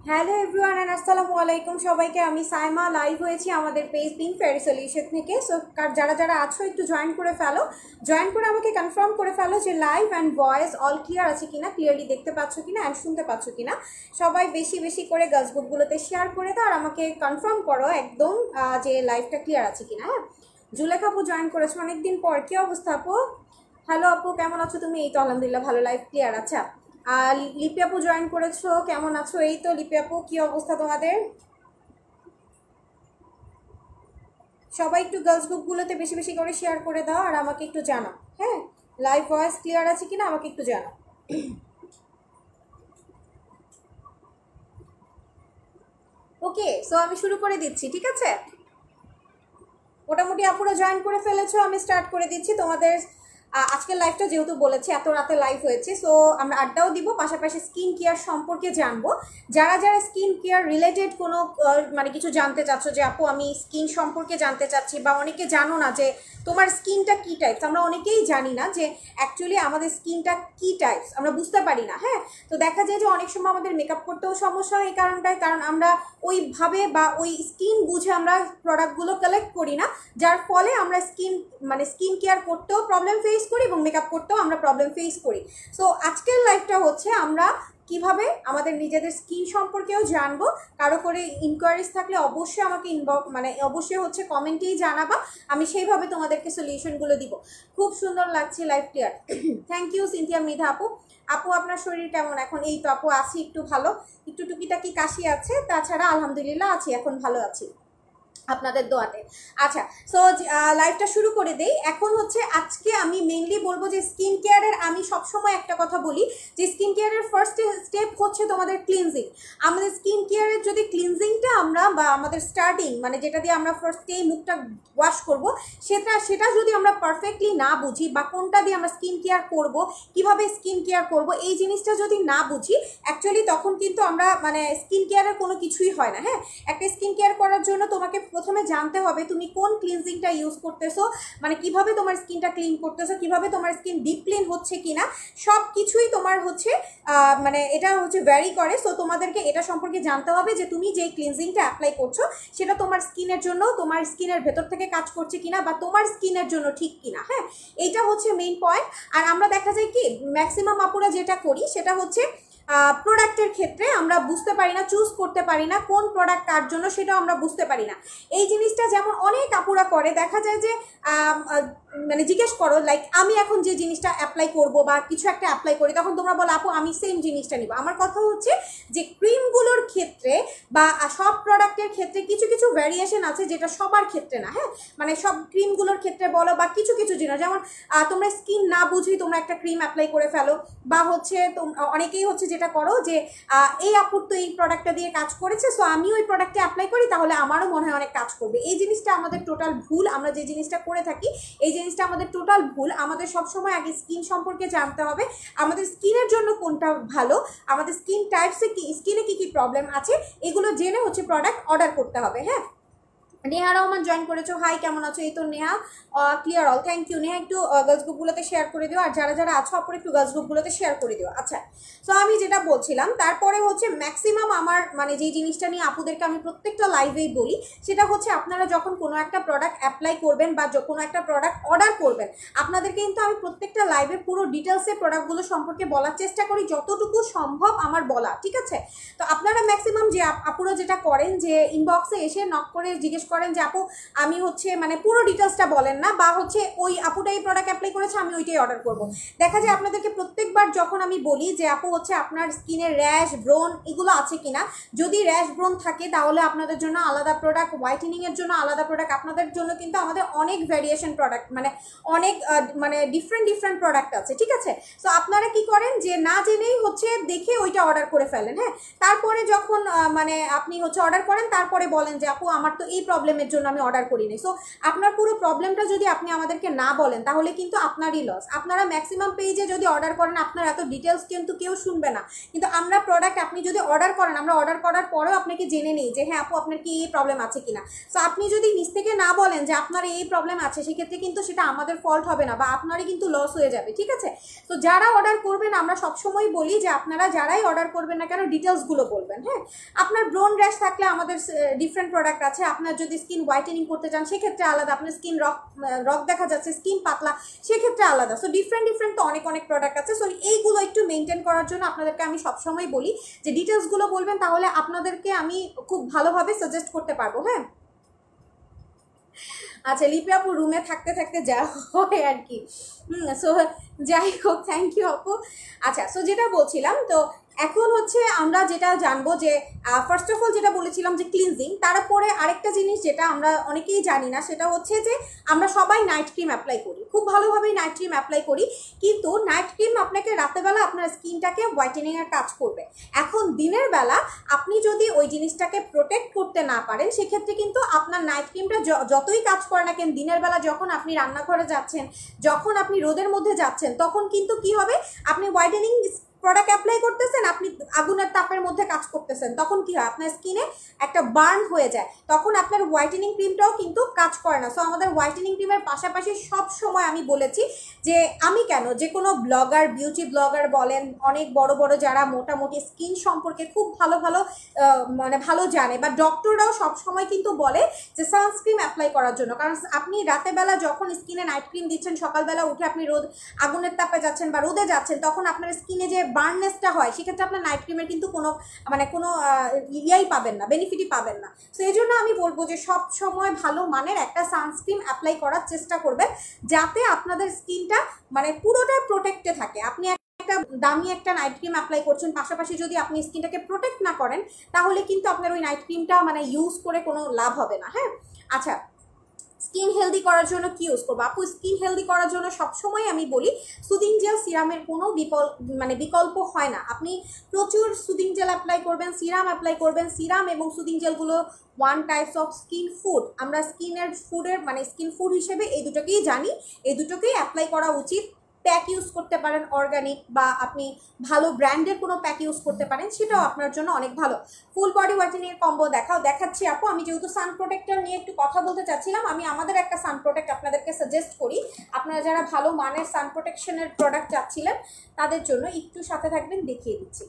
Hello everyone and আসসালামু আলাইকুম সবাইকে। আমি সাইমা লাইভ হয়েছি আমাদের পেজ পিঙ্ক ফেয়ারি সলিউশন থেকে। সো যারা যারা আছো একটু জয়েন করে ফেলো, জয়েন করে আমাকে কনফার্ম করে ফেলো যে live and voice all clear আছে কিনা, ক্লিয়ারলি দেখতে পাচ্ছ কিনা অ্যান্ড শুনতে পাচ্ছ কিনা। সবাই বেশি বেশি করে গার্লস গ্রুপগুলোতে শেয়ার করে দাও আর আমাকে কনফার্ম করো একদম যে লাইভটা ক্লিয়ার আছে কিনা। হ্যাঁ, জুলেখা আপু জয়েন করেছো অনেকদিন পর, কি অবস্থা আপু? হ্যালো আপু, কেমন আছো তুমি? এই তো আলহামদুলিল্লাহ ভালো, লাইভ ক্লিয়ার। আচ্ছা, আর লিপি আপু জয়েন করেছো, কেমন আছো? এই তো লিপি আপু, কি অবস্থা তোমাদের? সবাই একটু গার্লস গ্রুপগুলোতে বেশি বেশি করে শেয়ার করে দাও আর আমাকে একটু জানাও। হ্যাঁ, লাইভ ভয়েস ক্লিয়ার আছে কিনা আমাকে একটু জানাও। ওকে, সো আমি শুরু করে দিচ্ছি, ঠিক আছে? মোটামুটি আপুরা জয়েন করে ফেলেছো, আমি স্টার্ট করে দিচ্ছি তোমাদের। আজকের লাইভটা যেহেতু বলেছি এত রাতে লাইভ হয়েছে, সো আমরা আড্ডাও দিব, পাশাপাশি স্কিন কেয়ার সম্পর্কে জানবো। যারা যারা স্কিন কেয়ার রিলেটেড কোনো মানে কিছু জানতে চাচ্ছ যে আপু আমি স্কিন সম্পর্কে জানতে চাচ্ছি, বা অনেকে জানো না যে তোমার স্কিনটা কী টাইপস, আমরা অনেকেই জানি না যে অ্যাকচুয়ালি আমাদের স্কিনটা কী টাইপস, আমরা বুঝতে পারি না। হ্যাঁ, তো দেখা যায় যে অনেক সময় আমাদের মেকআপ করতেও সমস্যা হয় এই কারণটায়, কারণ আমরা ওইভাবে বা ওই স্কিন বুঝে আমরা প্রোডাক্টগুলো কালেক্ট করি না, যার ফলে আমরা স্কিন কেয়ার করতেও প্রবলেম ফেস করি এবং মেকআপ করতেও আমরা প্রবলেম ফেস করি। সো আজকের লাইভটা হচ্ছে আমরা কিভাবে আমাদের নিজেদের স্কিন সম্পর্কেও জানবো। কারো করে ইনকোয়ারিজ থাকলে অবশ্যই আমাকে অবশ্যই হচ্ছে কমেন্টেই জানাবা, আমি সেইভাবে তোমাদেরকে সলিউশনগুলো দিব। খুব সুন্দর লাগছে live clear. Thank you Sinthia Mridha আপু। আপু আপনার শরীর কেমন এখন? এই তো আপু আছি একটু ভালো, একটু টুকিটাকি কাশি আছে, তাছাড়া আলহামদুলিল্লাহ আছি, এখন ভালো আছি আপনাদের দোয়াতে। আচ্ছা, সো লাইভটা শুরু করে দেই। এখন হচ্ছে আজকে আমি মেইনলি বলবো যে স্কিন কেয়ারের, আমি সবসময় একটা কথা বলি যে স্কিন কেয়ারের ফার্স্ট স্টেপ হচ্ছে তোমাদের ক্লিনজিং। আমাদের স্কিন কেয়ারের যদি ক্লিনজিংটা আমরা বা আমাদের স্টার্টিং মানে যেটা দিয়ে আমরা ফার্স্টেই মুখটা ওয়াশ করব, সেটা যদি আমরা পারফেক্টলি না বুঝি, বা কোনটা দিয়ে আমরা স্কিন কেয়ার করব, কিভাবে স্কিন কেয়ার করব, এই জিনিসটা যদি না বুঝি, অ্যাকচুয়ালি তখন কিন্তু আমরা স্কিন কেয়ারের কোনো কিছুই হয় না। হ্যাঁ, একটা স্কিন কেয়ার করার জন্য তোমাকে প্রথমে জানতে হবে তুমি কোন ক্লিনজিংটা ইউজ করতেছো, কিভাবে তোমার স্কিনটা ক্লিন করতেছো, কিভাবে তোমার স্কিন ডিপ ক্লিন হচ্ছে কিনা, সব কিছুই তোমার হচ্ছে এটা হচ্ছে ভ্যারি করে। সো তোমাদেরকে এটা সম্পর্কে জানতে হবে যে তুমি যে ক্লিনজিংটা অ্যাপ্লাই করছো সেটা তোমার স্কিনের জন্য, তোমার স্কিনের ভেতর থেকে কাজ করছে কিনা, বা তোমার স্কিনের জন্য ঠিক কিনা। হ্যাঁ, এইটা হচ্ছে মেইন পয়েন্ট। আর আমরা দেখা যায় কি ম্যাক্সিমাম আপুরা যেটা করি সেটা হচ্ছে প্রোডাক্টের ক্ষেত্রে আমরা বুঝতে পারি না, চুজ করতে পারি না কোন প্রোডাক্ট কার জন্য, সেটাও আমরা বুঝতে পারি না। এই জিনিসটা যেমন অনেক আপুরা করে, দেখা যায় যে জিজ্ঞেস করো লাইক আমি এখন যে জিনিসটা অ্যাপ্লাই করব বা কিছু একটা অ্যাপ্লাই করি, তখন তোমরা বলো আপু আমি সেম জিনিসটা নিব। আমার কথা হচ্ছে যে ক্রিমগুলোর ক্ষেত্রে বা সব প্রোডাক্টের ক্ষেত্রে কিছু কিছু ভ্যারিয়েশন আছে যেটা সবার ক্ষেত্রে না। হ্যাঁ, সব ক্রিমগুলোর ক্ষেত্রে বলো বা কিছু কিছু জিনিস, যেমন তোমরা স্কিন না বুঝেই তোমরা একটা ক্রিম অ্যাপ্লাই করে ফেলো, বা হচ্ছে অনেকেই হচ্ছে যেটা করো যে এই আপুর তো এই প্রোডাক্টটা দিয়ে কাজ করেছে, সো আমিও ওই প্রোডাক্টে অ্যাপ্লাই করি, তাহলে আমারও মনে হয় অনেক কাজ করবে। এই জিনিসটা আমাদের টোটাল ভুল। আমরা যে জিনিসটা করে থাকি এই জিনিসটা আমাদের টোটাল ভুল। আমাদের সবসময় আগে স্কিন সম্পর্কে জানতে হবে, আমাদের স্কিনের জন্য কোনটা ভালো, আমাদের স্কিন টাইপসে কি, স্কিনে কি কি প্রবলেম আছে, এগুলো জেনে হচ্ছে প্রোডাক্ট অর্ডার করতে হবে। হ্যাঁ, নেহা রহমান জয়েন করেছো, হাই কেমন আছো? এই তো Neha, clear all, thank you. Neha একটু গার্লস গ্রুপগুলোতে শেয়ার করে দিও, আর যারা যারা আছো আপনারা একটু গার্লস গ্রুপগুলোতে শেয়ার করে দিও। আচ্ছা, সো আমি যেটা বলছিলাম, তারপরে হচ্ছে ম্যাক্সিমাম আমার যেই জিনিসটা নিয়ে আপুদেরকে আমি প্রত্যেকটা লাইভেই বলি সেটা হচ্ছে আপনারা যখন কোনো একটা প্রোডাক্ট অ্যাপ্লাই করবেন বা কোনো একটা প্রোডাক্ট অর্ডার করবেন, আপনাদেরকে কিন্তু আমি প্রত্যেকটা লাইভে পুরো ডিটেলসে প্রোডাক্টগুলো সম্পর্কে বলার চেষ্টা করি যতটুকু সম্ভব আমার বলা, ঠিক আছে? তো আপনারা ম্যাক্সিমাম যে আপুরা যেটা করেন যে ইনবক্সে এসে নক করে জিজ্ঞেস করেন যে আপু আমি হচ্ছে পুরো ডিটেলসটা বলেন না, বা হচ্ছে ওই আপুটা এই প্রোডাক্ট অ্যাপ্লাই করেছে আমি ওইটাই অর্ডার করব। দেখা যায় আপনাদেরকে প্রত্যেকবার যখন আমি বলি যে আপু হচ্ছে আপনার স্কিনে র্যাশ ব্রন এগুলো আছে কিনা, যদি র্যাশ ব্রন থাকে তাহলে আপনাদের জন্য আলাদা প্রোডাক্ট, হোয়াইটেনিংয়ের জন্য আলাদা প্রোডাক্ট, আপনাদের জন্য কিন্তু আমাদের অনেক ভ্যারিয়েশন প্রোডাক্ট অনেক ডিফারেন্ট প্রোডাক্ট আছে, ঠিক আছে? সো আপনারা কি করেন যে না জেনেই হচ্ছে দেখে ওইটা অর্ডার করে ফেলেন। হ্যাঁ, তারপরে যখন আপনি হচ্ছে অর্ডার করেন তারপরে বলেন যে আপু আমার তো এই প্রবলেম প্রবলেমের জন্য আমি অর্ডার করিনি। সো আপনার পুরো প্রবলেমটা যদি আপনি আমাদেরকে না বলেন তাহলে কিন্তু আপনারই লস। আপনারা ম্যাক্সিমাম পেজে যদি অর্ডার করেন আপনার এত ডিটেলস কিন্তু কেউ শুনবে না, কিন্তু আমরা প্রোডাক্ট আপনি যদি অর্ডার করেন, আমরা অর্ডার করার পরেও আপনাকে জেনে নিই যে হ্যাঁ আপু আপনার কি এই প্রবলেম আছে কিনা। সো আপনি যদি নিজ থেকে না বলেন যে আপনার এই প্রবলেম আছে, সেক্ষেত্রে কিন্তু সেটা আমাদের ফল্ট হবে না বা আপনারই কিন্তু লস হয়ে যাবে, ঠিক আছে। তো যারা অর্ডার করবেন আমরা সবসময় বলি যে আপনারা যারাই অর্ডার করবেন না কেন ডিটেলসগুলো বলবেন। হ্যাঁ, আপনার ব্রোন র্যাশ থাকলে আমাদের ডিফারেন্ট প্রোডাক্ট আছে। আপনার যদি স্কিন হোয়াইটেনিং করতে চান সেক্ষেত্রে আলাদা, আপনার স্কিন রক দেখা যাচ্ছে, স্কিন পাতলা, সেক্ষেত্রে আলাদা। সো ডিফারেন্ট তো অনেক প্রোডাক্ট আছে। সো এইগুলো একটু মেনটেন করার জন্য আপনাদেরকে আমি সবসময় বলি যে ডিটেলসগুলো বলবেন, তাহলে আপনাদেরকে আমি খুব ভালোভাবে সাজেস্ট করতে পারবো। হ্যাঁ, আচ্ছা লিপি আপু রুমে থাকতে থাকতে যা হয় আর কি। সো যাই হোক, থ্যাংক ইউ আপু। আচ্ছা, সো যেটা বলছিলাম, তো এখন হচ্ছে আমরা যেটা জানবো যে ফার্স্ট অফ অল যেটা বলেছিলাম যে ক্লিনজিং, তারপরে আরেকটা জিনিস যেটা আমরা অনেকেই জানি না সেটা হচ্ছে যে আমরা সবাই নাইট ক্রিম অ্যাপ্লাই করি, খুব ভালোভাবেই নাইট ক্রিম অ্যাপ্লাই করি, কিন্তু নাইট ক্রিম আপনাকে রাতেরবেলা আপনার স্কিনটাকে হোয়াইটেনিংয়ের কাজ করবে। এখন দিনের বেলা আপনি যদি ওই জিনিসটাকে প্রোটেক্ট করতে না পারেন সেক্ষেত্রে কিন্তু আপনার নাইট ক্রিমটা যতই কাজ করে না কেন, দিনের বেলা যখন আপনি রান্নাঘরে যাচ্ছেন, যখন আপনি রোদের মধ্যে যাচ্ছেন, তখন কিন্তু কি হবে, আপনি হোয়াইটেনিং প্রোডাক্ট অ্যাপ্লাই করতেছেন, আপনি আগুনের তাপের মধ্যে কাজ করতেছেন, তখন কি হয় আপনার স্কিনে একটা বার্ন হয়ে যায়, তখন আপনার হোয়াইটেনিং ক্রিমটাও কিন্তু কাজ করে না। সো আমাদের হোয়াইটেনিং ক্রিমের পাশাপাশি সব সময় আমি বলেছি যে আমি কেন, যে কোনো ব্লগার, বিউটি ব্লগার বলেন, অনেক বড় বড় যারা মোটামুটি স্কিন সম্পর্কে খুব ভালো ভালো জানে, বা ডক্টররাও সব সময় কিন্তু বলে যে সানস্ক্রিন অ্যাপ্লাই করার জন্য। কারণ আপনি রাতেরবেলা যখন স্কিনে নাইট ক্রিম দিচ্ছেন, সকালবেলা উঠে আপনি আগুনের তাপে যাচ্ছেন বা রোদে যাচ্ছেন, তখন আপনার স্কিনে যে বার্ননেসটা হয় সেক্ষেত্রে আপনার নাইট ক্রিমের কিন্তু কোনো ইয়াই পাবেন না, বেনিফিটই পাবেন না। তো এই জন্য আমি বলবো যে সব সময় ভালো মানের একটা সানস্ক্রিন অ্যাপ্লাই করার চেষ্টা করবেন, যাতে আপনাদের স্কিনটা পুরোটা প্রোটেক্টে থাকে। আপনি একটা দামি একটা নাইট ক্রিম অ্যাপ্লাই করছেন, পাশাপাশি যদি আপনি স্কিনটাকে প্রোটেক্ট না করেন তাহলে কিন্তু আপনার ওই নাইট ক্রিমটা ইউজ করে কোনো লাভ হবে না। হ্যাঁ, আচ্ছা স্কিন হেলদি করার জন্য কি ইউজ করবো আপু? স্কিন হেলদি করার জন্য সবসময় আমি বলি সুদিং জেল সিরামের কোনো বিকল্প হয় না। আপনি প্রচুর সুদিং জেল অ্যাপ্লাই করবেন, সিরাম অ্যাপ্লাই করবেন। সিরাম এবং সুদিং জেলগুলো one types of skin food. আমরা স্কিন ফুড হিসেবে এই দুটোকেই জানি, এই দুটোকেই অ্যাপ্লাই করা উচিত। প্যাক ইউজ করতে পারেন অর্গানিক, বা আপনি ভালো ব্র্যান্ডের কোনো প্যাক ইউজ করতে পারেন, সেটাও আপনার জন্য অনেক ভালো। ফুল বডি হোয়াইটেনিং কম্বো দেখাচ্ছি আপু। আমি যেহেতু সান প্রোটেক্টর নিয়ে একটু কথা বলতে চাচ্ছিলাম, আমি আমাদের একটা সান প্রোটেক্ট আপনাদেরকে সাজেস্ট করি। আপনারা যারা ভালো মানের সান প্রোটেকশনের প্রোডাক্ট চাচ্ছিলেন তাদের জন্য একটু সাথে থাকবেন, দেখিয়ে দিচ্ছি।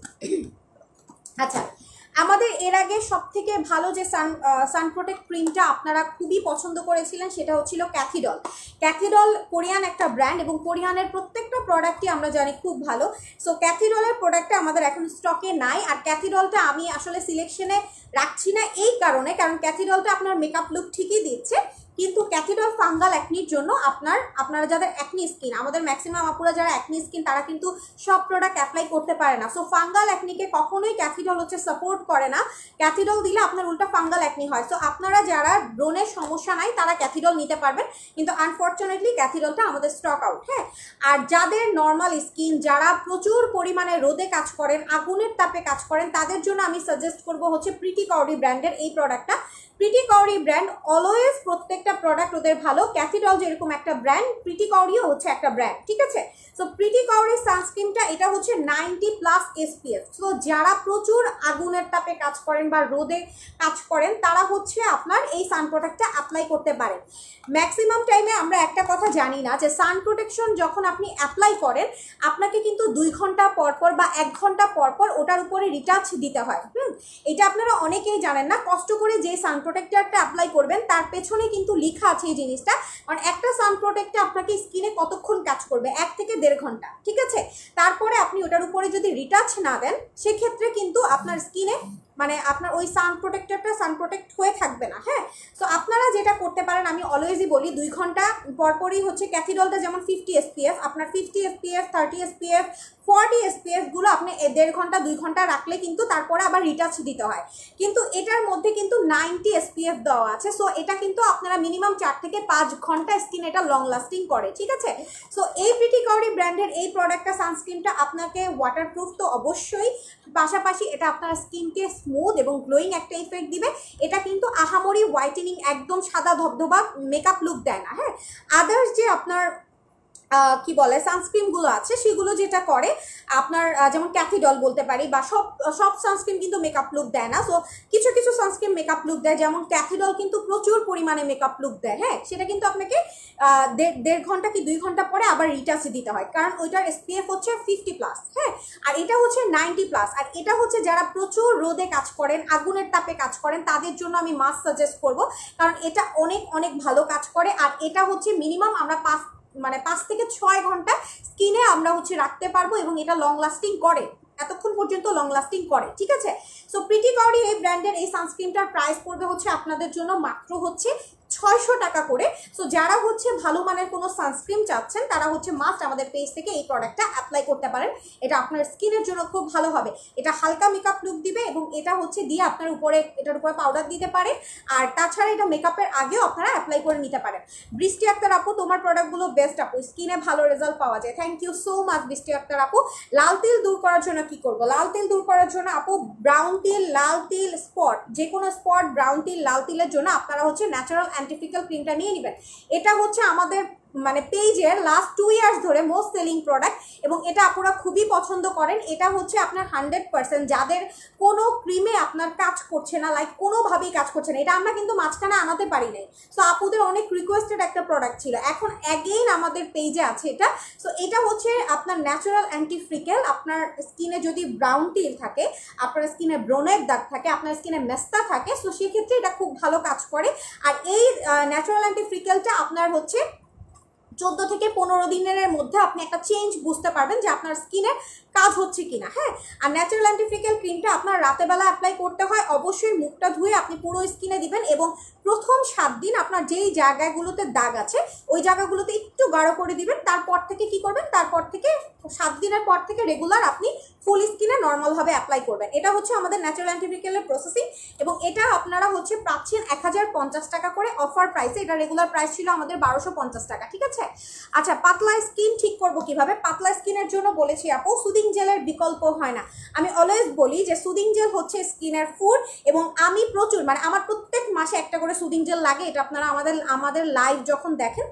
আচ্ছা, আমাদের এর আগে সবথেকে ভালো যে সান প্রোটেক্ট ক্রিমটা আপনারা খুবই পছন্দ করেছিলেন সেটা হচ্ছিল ক্যাথিডল। ক্যাথিডল কোরিয়ান একটা ব্র্যান্ড, এবং কোরিয়ানের প্রত্যেকটা প্রোডাক্টই আমরা জানি খুব ভালো। সো ক্যাথিডলের প্রোডাক্টটা আমাদের এখন স্টকে নাই, আর ক্যাথিডলটা আমি আসলে সিলেকশনে রাখছি না এই কারণে, কারণ ক্যাথিডলটা আপনার মেকআপ লুক ঠিকই দিচ্ছে, কিন্তু ক্যাথিডল ফাঙ্গাল অ্যাকনির জন্য আপনারা যাদের অ্যাকনি স্কিন, আমাদের ম্যাক্সিমাম আপুরা যারা অ্যাকনি স্কিন, তারা কিন্তু সব প্রোডাক্ট অ্যাপ্লাই করতে পারে না। সো ফাঙ্গাল অ্যাকনিকে কখনোই ক্যাথিডল সাপোর্ট করে না। ক্যাথিডল দিলে আপনার উল্টা ফাঙ্গাল অ্যাকনি হয়। সো আপনারা যারা ব্রণের সমস্যা নাই তারা ক্যাথিডল নিতে পারবেন, কিন্তু আনফর্চুনেটলি ক্যাথিডলটা আমাদের স্টক আউট। হ্যাঁ, আর যাদের নর্মাল স্কিন, যারা প্রচুর পরিমাণে রোদে কাজ করেন, আগুনের তাপে কাজ করেন, তাদের জন্য আমি সাজেস্ট করবো হচ্ছে প্রিটি কাউরি ব্র্যান্ডের এই প্রোডাক্টটা। প্রিটি কাউরি ব্র্যান্ড অলওয়েজ প্রত্যেকটা প্রোডাক্ট ওদের ভালো। ক্যাথিডল যেরকম একটা ব্র্যান্ড, প্রিটি কাউরিও হচ্ছে একটা ব্র্যান্ড, ঠিক আছে। সো প্রিটি কাউরির সানস্ক্রিনটা এটা হচ্ছে 90+ SPF। সো যারা প্রচুর আগুনের তাপে কাজ করেন বা রোদে কাজ করেন তারা হচ্ছে আপনার এই সান প্রোটেক্টটা অ্যাপ্লাই করতে পারেন। ম্যাক্সিমাম টাইমে আমরা একটা কথা জানি না যে সান প্রোটেকশন যখন আপনি অ্যাপ্লাই করেন আপনাকে কিন্তু 2 ঘন্টা পরপর বা 1 ঘন্টা পরপর ওটার উপরে রিটাচ দিতে হয়। এটা আপনারা অনেকেই জানেন না। কষ্ট করে যে সান প্রোটেক্টরটা অ্যাপ্লাই করবেন তার পেছনে কিন্তু লেখা আছে এই জিনিসটা, কারণ একটা সান প্রোটেক্টর আপনাকে স্কিনে কতক্ষণ কাজ করবে, 1 থেকে 1.5 ঘন্টা, ঠিক আছে। তারপরে আপনি ওটার উপরে যদি রিটাচ না দেন সেক্ষেত্রে কিন্তু আপনার স্কিনে আপনার ওই সান প্রোটেক্ট হয়ে থাকবে না। হ্যাঁ, সো আপনারা যেটা করতে পারেন, আমি অলওয়েজই বলি 2 ঘন্টা পরপরই হচ্ছে ক্যাথিডলটা যেমন 50 SPF, আপনার 50 SPF, 30 SPF, 40 SPF গুলো আপনি 1.5 ঘন্টা 2 ঘন্টা রাখলে কিন্তু তারপরে আবার রিটাচ দিতে হয়, কিন্তু এটার মধ্যে কিন্তু 90 SPF দেওয়া আছে। সো এটা কিন্তু আপনারা মিনিমাম 4 থেকে 5 ঘন্টা স্কিন এটা লং লাস্টিং করে, ঠিক আছে। সো এই প্রিটি কাউরি ব্র্যান্ডের এই প্রোডাক্টটা, সানস্ক্রিনটা আপনাকে ওয়াটারপ্রুফ তো অবশ্যই, পাশাপাশি এটা আপনার স্কিনকে স্মুথ এবং গ্লোয়িং একটা ইফেক্ট দিবে। এটা কিন্তু আহামরি বরাবরই হোয়াইটেনিং একদম সাদা ধবধবা মেকআপ লুক দেয় না। হ্যাঁ, আদার্স যে আপনার কি বলে সানস্ক্রিনগুলো আছে সেগুলো যেটা করে আপনার যেমন ক্যাথিডল বলতে পারি, বা সব সব সানস্ক্রিন কিন্তু মেকআপ লুক দেয় না। সো কিছু কিছু সানস্ক্রিন মেকআপ লুক দেয়, যেমন ক্যাথিডল কিন্তু প্রচুর পরিমাণে মেকআপ লুক দেয়। হ্যাঁ, সেটা কিন্তু আপনাকে 1.5 ঘন্টা কি 2 ঘন্টা পরে আবার রিটাচে দিতে হয়, কারণ ওইটার SPF হচ্ছে 50+। হ্যাঁ, আর এটা হচ্ছে 90+। আর এটা হচ্ছে যারা প্রচুর রোদে কাজ করেন, আগুনের তাপে কাজ করেন, তাদের জন্য আমি মাস্ক সাজেস্ট করব, কারণ এটা অনেক অনেক ভালো কাজ করে। আর এটা হচ্ছে মিনিমাম আমরা 5 থেকে 6 ঘন্টা স্কিনে আমরা হচ্ছে রাখতে পারবো, এবং এটা লং লাস্টিং করে, এতক্ষণ পর্যন্ত লং লাস্টিং করে। ঠিক আছে, সো প্রিটি গৌরি এই ব্র্যান্ডের এই সানস্ক্রিনটার প্রাইস পড়বে হচ্ছে আপনাদের জন্য মাত্র হচ্ছে 600 টাকা করে। সো যারা হচ্ছে ভালো মানের কোনো সানস্ক্রিন চাচ্ছেন তারা হচ্ছে মাস্ট আমাদের পেজ থেকে এই প্রোডাক্টটা অ্যাপ্লাই করতে পারেন। এটা আপনার স্কিনের জন্য খুব ভালো হবে। এটা হালকা মেকআপ লুক দিবে, এবং এটা হচ্ছে দিয়ে আপনার উপরে এটার উপরে পাউডার দিতে পারেন। আর তাছাড়া এটা মেকআপের আগেও আপনারা অ্যাপ্লাই করে নিতে পারেন। বৃষ্টি আক্তার আপু, তোমার প্রোডাক্টগুলো বেস্ট আপু, স্কিনে ভালো রেজাল্ট পাওয়া যায়। থ্যাংক ইউ সো মাচ বৃষ্টি আক্তার আপু। লাল তিল দূর করার জন্য কি করব? লাল তিল দূর করার জন্য আপু ব্রাউন তিল, লাল তিল, স্পট, যে কোনো স্পট, ব্রাউন তিল, লাল তিলের জন্য আপনারা হচ্ছে ন্যাচারাল অ্যান্টিফিক্যাল ক্রিমটা নিয়ে নেবেন। এটা হচ্ছে আমাদের মানে পেজের লাস্ট 2 ইয়ার্স ধরে মোস্ট সেলিং প্রোডাক্ট, এবং এটা আপনারা খুবই পছন্দ করেন। এটা হচ্ছে আপনার 100% যাদের কোনো ক্রিমে আপনার কাজ করছে না, লাইক কোনোভাবেই কাজ করছে না, এটা আমরা কিন্তু মাঝখানে আনাতে পারি নাই। সো আপুদের অনেক রিকোয়েস্টেড একটা প্রোডাক্ট ছিল, এখন অ্যাগেইন আমাদের পেজে আছে এটা। সো এটা হচ্ছে আপনার ন্যাচারাল অ্যান্টিফ্রিকেল। আপনার স্কিনে যদি ব্রাউন টিল থাকে, আপনার স্কিনে ব্রণের দাগ থাকে, আপনার স্কিনে মেস্তা থাকে, সো সেক্ষেত্রে এটা খুব ভালো কাজ করে। আর এই ন্যাচারাল অ্যান্টিফ্রিকেলটা আপনার হচ্ছে 14 থেকে 15 দিনের মধ্যে আপনি একটা চেঞ্জ বুঝতে পারবেন যে আপনার স্কিনে কাজ হচ্ছে কিনা। হ্যাঁ, আর ন্যাচারাল অ্যান্টিফিক্যাল ক্রিমটা আপনার রাতে বেলা অ্যাপ্লাই করতে হয়। অবশ্যই মুখটা ধুয়ে আপনি পুরো স্কিনে দিবেন, এবং প্রথম 7 দিন আপনার যেই জায়গাগুলোতে দাগ আছে ওই জায়গাগুলোতে একটু গাঢ় করে দিবেন। তারপর থেকে কি করবেন, তারপর থেকে 7 দিনের পর থেকে রেগুলার আপনি ফুল স্কিনে নর্মালভাবে অ্যাপ্লাই করবেন। এটা হচ্ছে আমাদের ন্যাচারাল অ্যান্টিফিক্যালের প্রসেসিং, এবং এটা আপনারা হচ্ছে পাচ্ছেন 1050 টাকা করে অফার প্রাইসে। এটা রেগুলার প্রাইস ছিল আমাদের 1250 টাকা। ঠিক আছে, আচ্ছা পাতলা স্কিন ঠিক করব কিভাবে? পাতলা স্কিনের জন্য বলেছি আপু সুদিং জেলের বিকল্প হয় না। আমি অলওয়েজ বলি যে সুদিং জেল হচ্ছে স্কিনের ফুড, এবং আমি প্রচুর মানে আমার প্রত্যেক মাসে একটা করে সুদিং জেল লাগে। এটা আপনারা আমাদের লাইভ যখন দেখেন